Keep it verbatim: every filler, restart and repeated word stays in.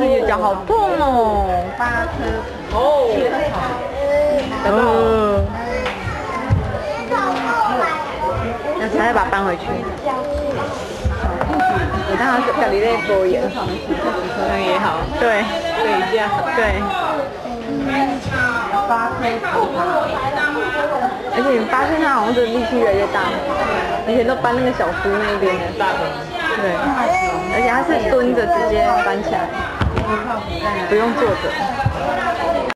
踢脚好痛哦。 八颗哦。哦。那才再把它搬回去。你看他家里在播演，这样也好。对。对一下。对。 八颗而且你发现他好像的力气越来越大，而且都搬那个小叔那边的大门。对。而且他是蹲着直接搬起来，不用坐着。